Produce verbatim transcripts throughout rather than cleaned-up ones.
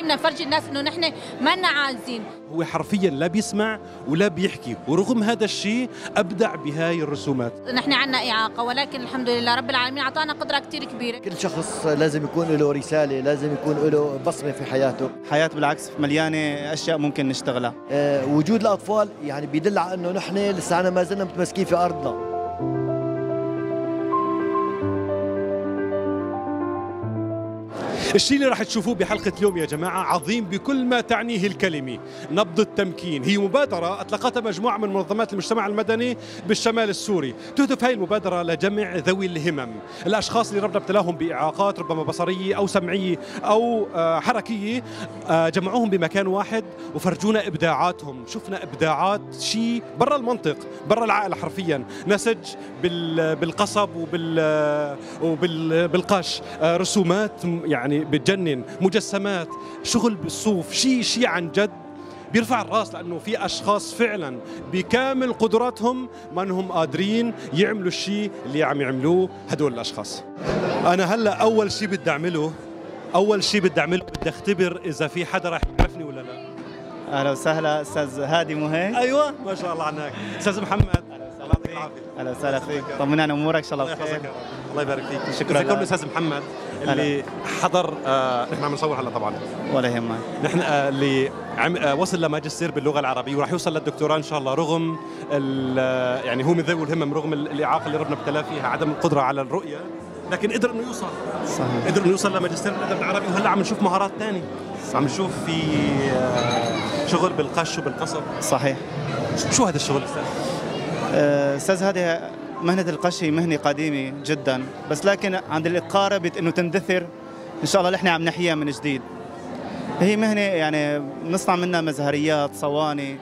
بدنا نفرجي الناس انه نحن ما لنا عاجزين. هو حرفيا لا بيسمع ولا بيحكي، ورغم هذا الشيء ابدع بهاي الرسومات. نحن عنا اعاقه ولكن الحمد لله رب العالمين اعطانا قدره كثير كبيره. كل شخص لازم يكون له رساله، لازم يكون له بصمه في حياته. حياه بالعكس مليانه اشياء ممكن نشتغلها. أه وجود الاطفال يعني بيدل على انه نحن لسانا ما زلنا متمسكين في ارضنا. الشيء اللي راح تشوفوه بحلقة اليوم يا جماعة عظيم بكل ما تعنيه الكلمة. نبض التمكين هي مبادرة أطلقتها مجموعة من منظمات المجتمع المدني بالشمال السوري. تهدف هاي المبادرة لجمع ذوي الهمم، الأشخاص اللي ربنا ابتلاهم بإعاقات ربما بصرية أو سمعية أو حركية، جمعوهم بمكان واحد وفرجونا إبداعاتهم. شفنا إبداعات شيء برا المنطق، برا العقل حرفيا. نسج بالقصب وبال وبالقش، رسومات يعني بتجنن، مجسمات، شغل بالصوف، شيء شيء عن جد بيرفع الراس، لانه في اشخاص فعلا بكامل قدراتهم ما انهم قادرين يعملوا الشيء اللي عم يعملوه هدول الاشخاص. انا هلا اول شيء بدي اعمله اول شيء بدي اعمله بدي اختبر اذا في حدا راح يعرفني ولا لا. اهلا وسهلا استاذ هادي مو هيك؟ ايوه ما شاء الله عنك استاذ محمد. الله يعطيك العافيه. اهلا وسهلا فيك، طمنا عن امورك ان شاء الله الله بخير. يحفظك. الله يبارك فيك. شكرا لكم الاستاذ محمد اللي حضر، آه نحن عم نصور هلا طبعا ولا يهمك. نحن آه اللي عم آه وصل لماجستير باللغه العربيه وراح يوصل للدكتوراه ان شاء الله، رغم يعني هو من ذوي الهمم، رغم الاعاقه اللي ربنا ابتلاه فيها، عدم القدره على الرؤيه، لكن قدر انه يوصل. صحيح. قدر انه يوصل لماجستير الادب العربي، وهلا عم نشوف مهارات ثانيه. عم نشوف في آه شغل بالقش وبالقصب. صحيح. شو هذا الشغل استاذ؟ استاذ هذه مهنة القش هي مهنة قديمة جدا، بس لكن عند القارة انه تندثر ان شاء الله نحن عم نحييها من جديد. هي مهنة يعني بنصنع منها مزهريات، صواني،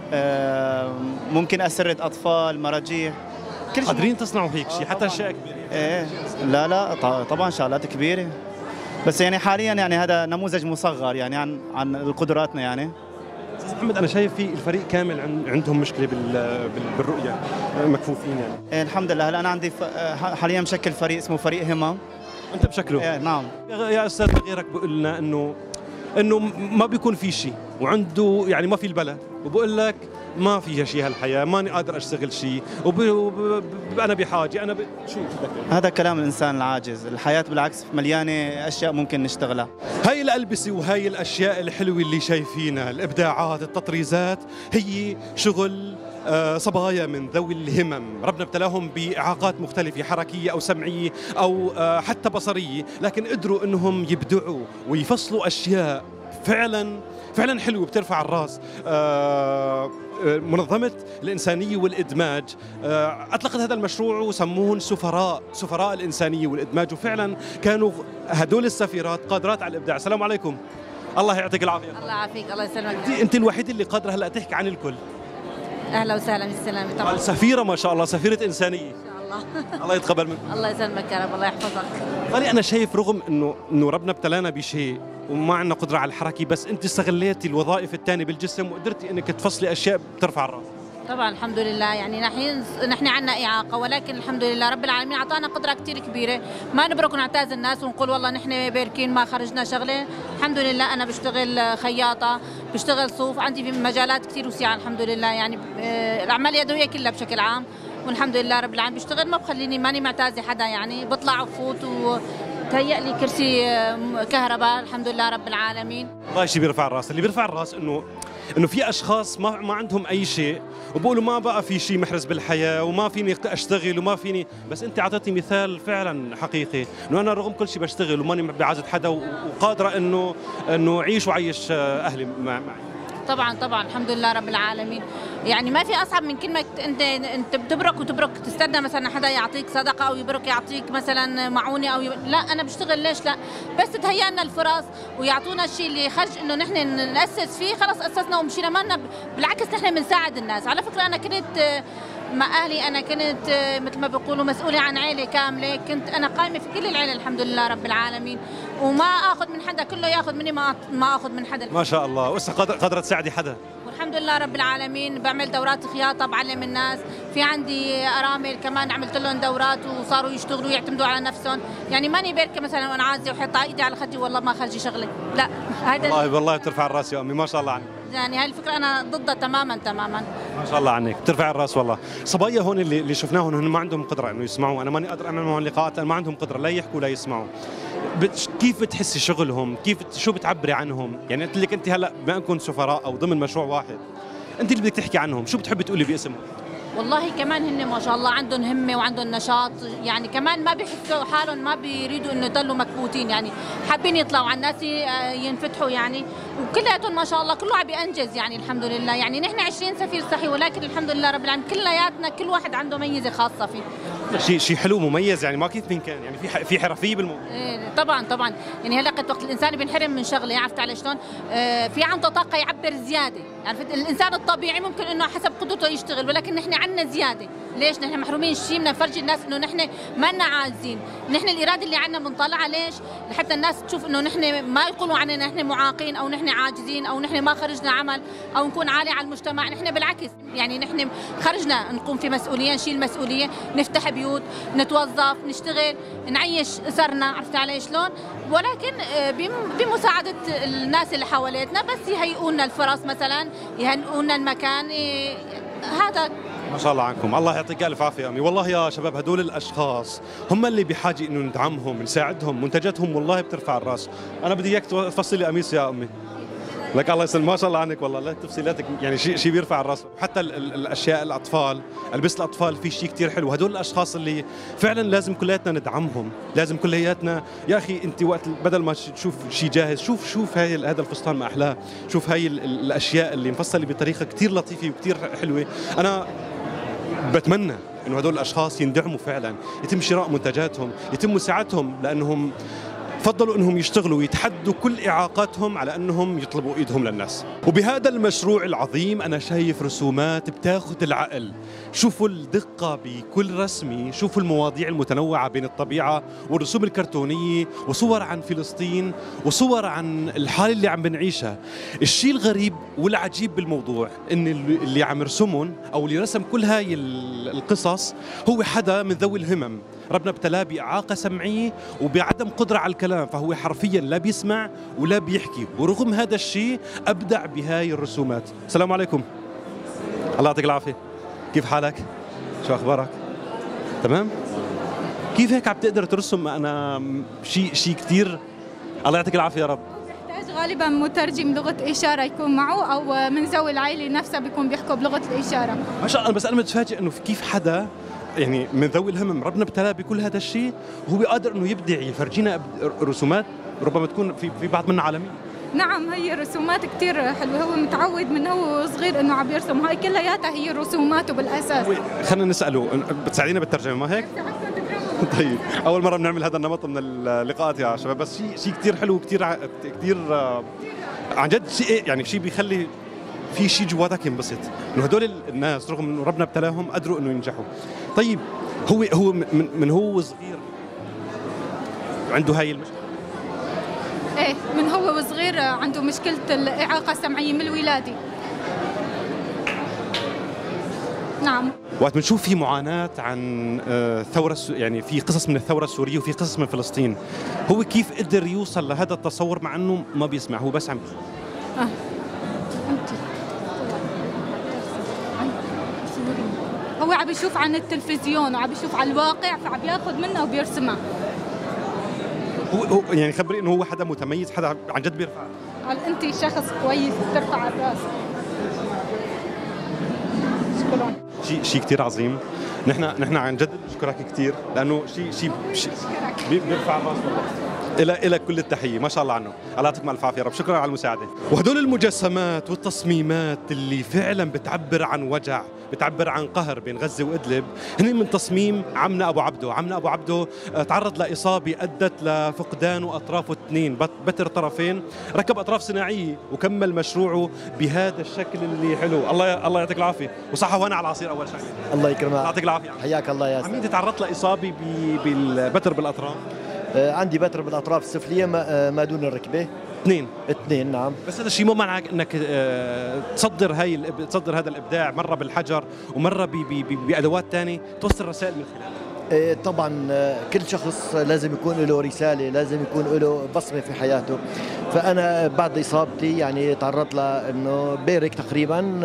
ممكن أسرة أطفال، مراجيح، كل شيء. قادرين تصنعوا هيك شيء حتى اشياء كبيرة؟ ايه لا لا طبعا شغلات كبيرة، بس يعني حاليا يعني هذا نموذج مصغر يعني عن عن قدراتنا يعني. استاذ محمد انا شايف في الفريق كامل عندهم مشكله بالرؤيه، مكفوفين يعني. إيه الحمد لله. هلا انا عندي حاليا مشكل فريق اسمه فريق همم. انت بشكله؟ ايه نعم. يا استاذ غيرك بقول لنا انه انه ما بيكون في شيء وعنده يعني ما في البلد، وبقول لك ما فيها شيء هالحياه، ماني قادر اشتغل شيء، وب... وب... انا بحاجه، انا ب... شو بدك؟ هذا كلام الانسان العاجز، الحياه بالعكس مليانه اشياء ممكن نشتغلها. هاي الالبسه وهاي الاشياء الحلوه اللي شايفينها، الابداعات، التطريزات، هي شغل صبايا من ذوي الهمم، ربنا ابتلاهم باعاقات مختلفه، حركيه او سمعيه او حتى بصريه، لكن قدروا انهم يبدعوا ويفصلوا اشياء فعلا فعلا حلوه بترفع الراس. منظمة الإنسانية والإدماج أطلقت هذا المشروع وسموهن سفراء سفراء الإنسانية والإدماج، وفعلا كانوا هدول السفيرات قادرات على الإبداع. السلام عليكم. الله يعطيك العافية. الله يعافيك. الله يسلمك. أنت أنت الوحيدة اللي قادرة هلا تحكي عن الكل. أهلا وسهلا بالسلامة. طبعا سفيرة ما شاء الله، سفيرة إنسانية. الله الله يتقبل منك. الله يسلمك يا رب. الله يحفظك. طالي أنا شايف رغم إنه إنه ربنا ابتلانا بشيء وما عندنا قدرة على الحركة، بس أنت استغليتي الوظائف الثانية بالجسم وقدرتي إنك تفصلي أشياء بترفع الرأس. طبعا الحمد لله، يعني نحن نحن عندنا إعاقة ولكن الحمد لله رب العالمين أعطانا قدرة كثير كبيرة، ما نبرك ونعتاز الناس ونقول والله نحن باركين ما خرجنا شغلة. الحمد لله أنا بشتغل خياطة، بشتغل صوف، عندي في مجالات كثير وسعة الحمد لله، يعني الأعمال اليدوية كلها بشكل عام، والحمد لله رب العالمين بشتغل، ما بخليني ماني معتازة حدا، يعني بطلع وفوت و تهيأ لي كرسي كهرباء الحمد لله رب العالمين. والله شيء بيرفع الراس، اللي بيرفع الراس انه انه في اشخاص ما ما عندهم اي شيء وبقولوا ما بقى في شيء محرز بالحياه وما فيني اشتغل وما فيني، بس انت اعطيتني مثال فعلا حقيقي انه انا رغم كل شيء بشتغل وماني بعازة حدا وقادره انه انه اعيش وعيش اهلي معي. طبعا طبعا الحمد لله رب العالمين، يعني ما في اصعب من كلمه انت انت بتبرك وتبرك تستنى مثلا حدا يعطيك صدقه او يبرك يعطيك مثلا معونه او ي... لا انا بشتغل ليش لا، بس تهيأ لنا الفرص ويعطونا الشيء اللي خرج انه نحن ناسس فيه، خلص اسسنا ومشينا، ما بالعكس نحن بنساعد الناس. على فكره انا كنت مع اهلي، انا كنت مثل ما بيقولوا مسؤوله عن عائله كامله، كنت انا قائمه في كل العيله الحمد لله رب العالمين، وما اخذ من حدا، كله ياخذ مني ما ما اخذ من حدا. ما شاء الله. وهسه قادره تساعدي حدا الحمد لله رب العالمين. بعمل دورات خياطه، بعلم الناس. في عندي ارامل كمان عملت لهم دورات وصاروا يشتغلوا يعتمدوا على نفسهم. يعني ماني بركه مثلا وانا عازه وحط ايدي على خدي والله ما خرجي شغله، لا هذا والله والله بترفع الراس يا امي، ما شاء الله عنك. يعني هاي الفكره انا ضدها تماما تماما. ما شاء الله عنك، بترفع الراس والله. صبايا هون اللي اللي شفناهم هن ما عندهم قدره انه يسمعوا، انا ماني قادر اعمل معهم لقاءات لان ما عندهم قدره لا يحكوا لا يسمعوا. بت... كيف بتحسي شغلهم؟ كيف شو بتعبري عنهم؟ يعني قلت لك انت هلا بما انكم سفراء او ضمن مشروع واحد، انت اللي بدك تحكي عنهم، شو بتحبي تقولي باسمهم؟ والله كمان هن ما شاء الله عندهم همه وعندهم نشاط، يعني كمان ما بيحسوا حالهم ما بيريدوا انه يضلوا مكبوتين، يعني حابين يطلعوا على الناس ينفتحوا يعني، وكلياتهم ما شاء الله كله عم بينجز يعني الحمد لله. يعني نحن عشرين سفير صحي ولكن الحمد لله رب العالمين كلياتنا كل واحد عنده ميزه خاصه فيه. شيء شيء حلو مميز يعني ما كيف من كان يعني في في حرفيه بالموضوع. إيه طبعا طبعا يعني هلا وقت الانسان بينحرم من شغله عرفت علي شلون؟ آه في عنده طاقه يعبر زياده، عرفت الانسان الطبيعي ممكن انه حسب قدرته يشتغل ولكن نحن عندنا زياده، ليش؟ نحن محرومين شيء بدنا نفرجي الناس انه نحن ما لنا عاجزين، نحن الاراده اللي عندنا بنطلعها ليش؟ لحتى الناس تشوف انه نحن ما يقولوا عننا نحن معاقين او نحن عاجزين او نحن ما خرجنا عمل او نكون عالي على المجتمع، نحن بالعكس يعني نحن خرجنا نقوم في مسؤوليه، نشيل مسؤوليه، نفتح بيوت، نتوظف، نشتغل، نعيش اسرنا، عرفت علي شلون؟ ولكن بمساعده الناس اللي حواليتنا بس يهيئونا الفرص مثلا، يهيئونا المكان، هذا. ما شاء الله عنكم، الله يعطيك الف عافيه امي. والله يا شباب هدول الاشخاص هم اللي بحاجه انه ندعمهم، نساعدهم، منتجاتهم والله بترفع الراس. انا بدي اياك تفصلي قميص يا امي. لك الله يسلمك، ما شاء الله عنك والله، لا تفصيلاتك يعني شيء شيء بيرفع الراس. وحتى ال ال الاشياء الاطفال، البس الاطفال في شيء كثير حلو. هدول الاشخاص اللي فعلا لازم كلياتنا ندعمهم، لازم كلياتنا يا اخي انت وقت بدل ما تشوف شيء جاهز، شوف شوف هاي هذا الفستان ما احلاه، شوف هاي ال ال الاشياء اللي مفصله بطريقه كثير لطيفه وكثير حلوه. انا بتمنى انه هدول الاشخاص يندعموا فعلا، يتم شراء منتجاتهم، يتم مساعدتهم لانهم فضلوا انهم يشتغلوا ويتحدوا كل اعاقاتهم على انهم يطلبوا ايدهم للناس. وبهذا المشروع العظيم انا شايف رسومات بتاخذ العقل، شوفوا الدقه بكل رسمه، شوفوا المواضيع المتنوعه بين الطبيعه والرسوم الكرتونيه وصور عن فلسطين وصور عن الحاله اللي عم بنعيشها. الشيء الغريب والعجيب بالموضوع ان اللي عم يرسمهم او اللي رسم كل هاي القصص هو حدا من ذوي الهمم، ربنا ابتلاه باعاقه سمعيه وبعدم قدره على الكلام، فهو حرفيا لا بيسمع ولا بيحكي، ورغم هذا الشيء ابدع بهاي الرسومات. السلام عليكم. الله يعطيك العافيه. كيف حالك؟ شو اخبارك؟ تمام؟ كيف هيك عم تقدر ترسم؟ انا شيء شيء كثير. الله يعطيك العافيه يا رب. بحتاج غالبا مترجم لغه اشاره يكون معه او من ذوي العائله نفسها بيكون بيحكوا بلغه الاشاره. ما شاء الله، بس انا متفاجئ انه كيف حدا يعني من ذوي الهمم ربنا ابتلاه بكل هذا الشيء وهو قادر انه يبدع، يفرجينا رسومات ربما تكون في في بعض منها عالميه. نعم هي رسومات كثير حلوه، هو متعود من هو صغير انه عم يرسم، هاي كلياتها هي رسوماته بالاساس. خلينا نساله، بتساعدينا بالترجمه ما هيك؟ طيب اول مره بنعمل هذا النمط من اللقاءات يا شباب، بس شيء شيء كثير حلو وكثير كثير عن جد شيء يعني شيء بيخلي في شيء جواتك ينبسط انه هدول الناس رغم انه ربنا ابتلاهم قدروا انه ينجحوا. طيب هو هو من, من هو صغير عنده هاي المشكله؟ ايه من هو صغير عنده مشكله الاعاقه السمعيه من الولاده. نعم. وقت بنشوف في معاناه عن ثوره يعني في قصص من الثوره السوريه وفي قصص من فلسطين، هو كيف قدر يوصل لهذا التصور مع انه ما بيسمع، هو بس عم اه هو عم بيشوف عن التلفزيون وعم بيشوف على الواقع فعم ياخذ منه وبيرسمها. هو, هو يعني خبري انه هو حدا متميز، حدا عن جد بيرفع. قال انت شخص كويس بترفع الراس. شكرا. شيء شيء كثير عظيم. نحن نحن عن جد بنشكرك كثير لانه شيء شيء شيء بيرفع الراس والله. إلى إلى كل التحية، ما شاء الله عنه، الله يعطيكم الف عافية يا رب، شكرا على المساعدة. وهدول المجسمات والتصميمات اللي فعلا بتعبر عن وجع، بتعبر عن قهر بين غزة وإدلب، هن من تصميم عمنا أبو عبده، عمنا أبو عبده تعرض لإصابة أدت لفقدانه أطرافه اثنين، بتر طرفين، ركب أطراف صناعية وكمل مشروعه بهذا الشكل اللي حلو، الله الله يعطيك العافية، وصحة وهنا على العصير أول شيء. الله يكرمك. الله يعطيك العافية. حياك الله يا عميدي تعرضت لإصابة بالبتر بالأطراف؟ عندي بتر بالاطراف السفليه ما دون الركبه. اثنين اثنين نعم. بس هذا الشيء مو معنى انك آه، تصدر هاي تصدر هذا الابداع مره بالحجر ومره بادوات ثانيه توصل رسائل من خلالها. إيه طبعا كل شخص لازم يكون له رسالة، لازم يكون له بصمة في حياته. فأنا بعد إصابتي يعني تعرضت لأنه بيرك تقريبا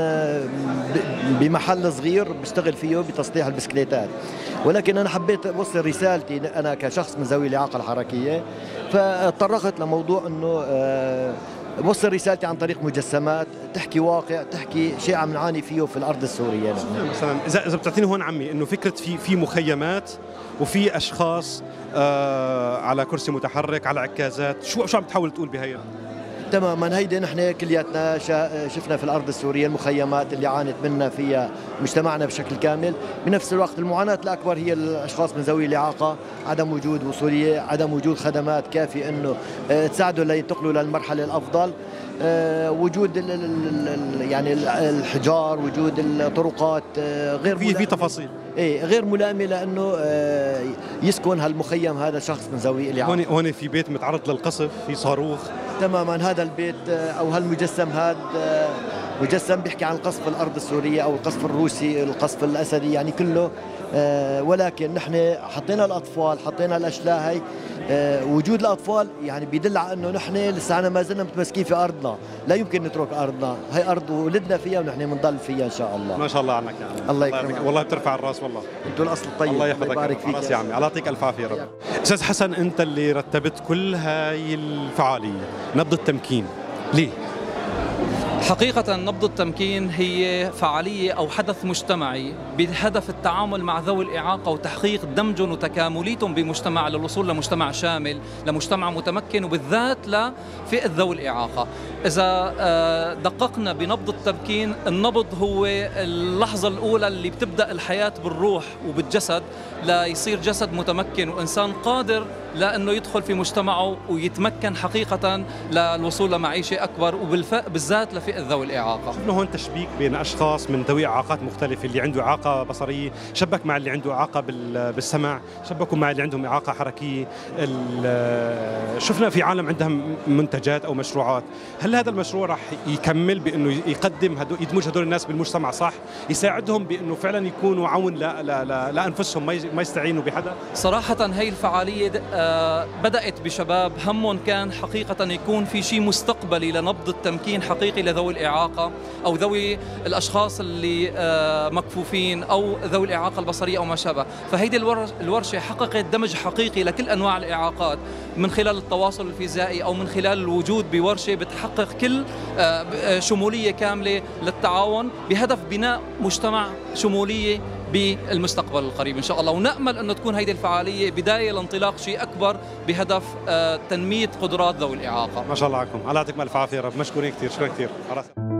بمحل صغير بشتغل فيه بتصليح البسكليتات، ولكن أنا حبيت أوصل رسالتي أنا كشخص من ذوي الإعاقة الحركية، فطرقت لموضوع أنه وصل رسالتي عن طريق مجسمات تحكي واقع، تحكي شيء عم نعاني فيه في الارض السوريه. مثلا اذا اذا بتعطيني هون عمي انه فكره في في مخيمات وفي اشخاص آه على كرسي متحرك على عكازات، شو شو عم تحاول تقول بهي؟ تماما هيدي نحن كلياتنا شفنا في الارض السوريه المخيمات اللي عانت منها فيها مجتمعنا بشكل كامل. بنفس الوقت المعاناه الاكبر هي الاشخاص من ذوي الاعاقه، عدم وجود وصوليه، عدم وجود خدمات كافيه انه تساعدهم لينتقلوا للمرحله الافضل، وجود يعني الحجار، وجود الطرقات غير في في تفاصيل ايه غير ملائمه لانه يسكن هالمخيم هذا شخص من ذوي الاعاقه. هون هون في بيت متعرض للقصف، في صاروخ. تماما هذا البيت او هالمجسم هذا مجسم بيحكي عن القصف الارض السوريه او القصف الروسي، القصف الاسدي يعني كله. ولكن نحن حطينا الاطفال، حطينا الاشلاء هي. وجود الاطفال يعني بيدل على انه نحن لسانا ما زلنا متمسكين في ارضنا، لا يمكن نترك ارضنا، هي ارض ولدنا فيها ونحن بنضل فيها ان شاء الله. ما شاء الله عنك يعني. الله يكرمك، والله بترفع الراس والله. انتوا الاصل الطيب. الله يحفظك ويبارك فيك. راسي يا عمي، الله يعطيك الف عافيه يا رب. استاذ حسن، انت اللي رتبت كل هاي الفعاليه، نبض التمكين، ليه؟ حقيقة نبض التمكين هي فعالية أو حدث مجتمعي بهدف التعامل مع ذوي الإعاقة وتحقيق دمجهم وتكامليتهم بمجتمع للوصول لمجتمع شامل، لمجتمع متمكن، وبالذات لفئة ذوي الإعاقة. إذا دققنا بنبض التمكين، النبض هو اللحظة الأولى اللي بتبدأ الحياة بالروح وبالجسد ليصير جسد متمكن وإنسان قادر لأنه يدخل في مجتمعه ويتمكن حقيقة للوصول لمعيشة أكبر، وبالذات لفئة ذوي الإعاقة. شفنا هون تشبيك بين أشخاص من ذوي إعاقات مختلفة، اللي عنده إعاقة بصرية شبك مع اللي عنده إعاقة بالسمع، شبكوا مع اللي عندهم إعاقة حركية. شفنا في عالم عندها منتجات أو مشروعات. هل هذا المشروع راح يكمل بأنه يقدم هدو يدمج هدول الناس بالمجتمع صح، يساعدهم بأنه فعلا يكونوا عون لا لا لا لأنفسهم، ما يستعينوا بحدا؟ صراحة هي الفعالية بدأت بشباب همهم كان حقيقة يكون في شيء مستقبلي لنبض التمكين حقيقي لذوي الإعاقة أو ذوي الأشخاص اللي مكفوفين أو ذوي الإعاقة البصرية أو ما شابه. فهيدي الورشة حققت دمج حقيقي لكل أنواع الإعاقات من خلال التواصل الفيزيائي أو من خلال الوجود بورشة بتحقق كل شمولية كاملة للتعاون بهدف بناء مجتمع شمولية بالمستقبل القريب إن شاء الله. ونأمل أنه تكون هذه الفعالية بداية لانطلاق شيء أكبر بهدف تنمية قدرات ذوي الإعاقة. ما شاء الله عليكم، الله يعطيكم ألف عافية يا رب. مشكورين كثير، شكرا كثير.